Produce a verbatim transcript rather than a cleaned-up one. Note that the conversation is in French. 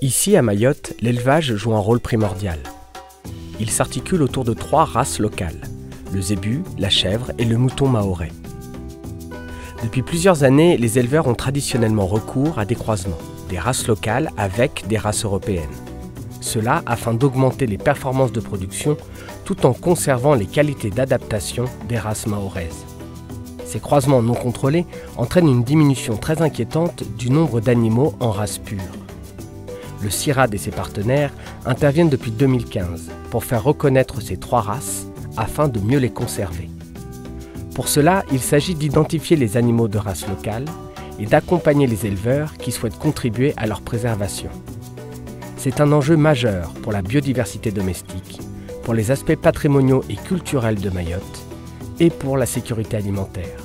Ici, à Mayotte, l'élevage joue un rôle primordial. Il s'articule autour de trois races locales, le zébu, la chèvre et le mouton mahorais. Depuis plusieurs années, les éleveurs ont traditionnellement recours à des croisements, des races locales avec des races européennes. Cela afin d'augmenter les performances de production tout en conservant les qualités d'adaptation des races mahoraises. Ces croisements non contrôlés entraînent une diminution très inquiétante du nombre d'animaux en race pure. Le CIRAD et ses partenaires interviennent depuis deux mille quinze pour faire reconnaître ces trois races afin de mieux les conserver. Pour cela, il s'agit d'identifier les animaux de race locale et d'accompagner les éleveurs qui souhaitent contribuer à leur préservation. C'est un enjeu majeur pour la biodiversité domestique, pour les aspects patrimoniaux et culturels de Mayotte et pour la sécurité alimentaire.